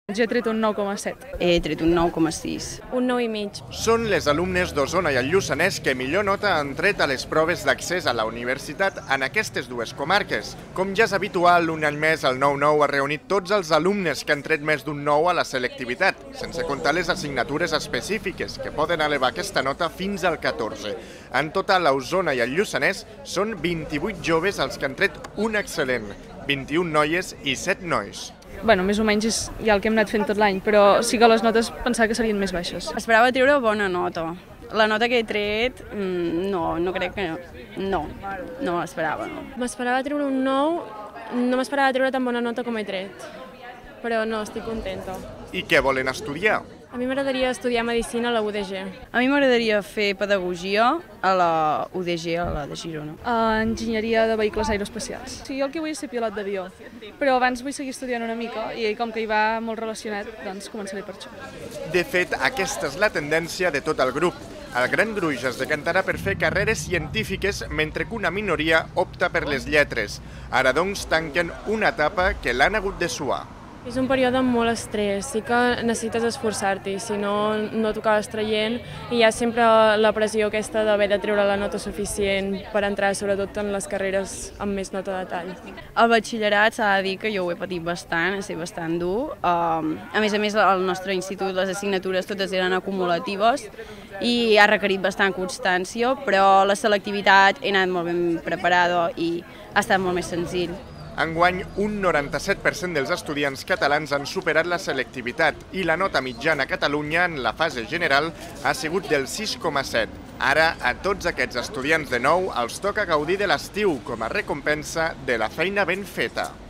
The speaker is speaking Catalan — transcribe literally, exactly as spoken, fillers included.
Jo he tret un nou coma set. He tret un nou coma sis. Un nou i mig. Són les alumnes d'Osona i el Lluçanès que millor nota han tret a les proves d'accés a la universitat en aquestes dues comarques. Com ja és habitual, un any més el nou nou ha reunit tots els alumnes que han tret més d'un nou a la selectivitat, sense comptar les assignatures específiques, que poden elevar aquesta nota fins al catorze. En total, a Osona i el Lluçanès són vint-i-vuit joves els que han tret un excel·lent, vint-i-un noies i set nois. Bueno, més o menys és ja el que hem anat fent tot l'any, però sí que les notes pensava que serien més baixes. Esperava treure bona nota. La nota que he tret, no, no crec que no. No, no l'esperava. No. M'esperava treure un nou, no m'esperava treure tan bona nota com he tret, però no, estic contenta. I què volen estudiar? A mi m'agradaria estudiar Medicina a la U D G. A mi m'agradaria fer Pedagogia a la U D G, a la de Girona. Uh, enginyeria de vehicles aeroespacials. Sí, jo el que vull és ser pilot d'avió, però abans vull seguir estudiant una mica i com que hi va molt relacionat, doncs començaré per això. De fet, aquesta és la tendència de tot el grup. El gran gruix es decantarà per fer carreres científiques mentre que una minoria opta per les lletres. Ara, doncs, tanquen una etapa que l'han hagut de suar. És un període amb molt estrès, sí que necessites esforçar-t'hi, si no, no t'acabes traient i hi ha sempre la pressió aquesta d'haver de treure la nota suficient per entrar, sobretot en les carreres amb més nota de tall. El batxillerat s'ha de dir que jo ho he patit bastant, ha estat bastant dur. A més a més, al nostre institut les assignatures totes eren acumulatives i ha requerit bastant constància, però la selectivitat he anat molt ben preparada i ha estat molt més senzill. Enguany, un noranta-set per cent dels estudiants catalans han superat la selectivitat i la nota mitjana a Catalunya en la fase general ha sigut del sis coma set. Ara, a tots aquests estudiants de nou els toca gaudir de l'estiu com a recompensa de la feina ben feta.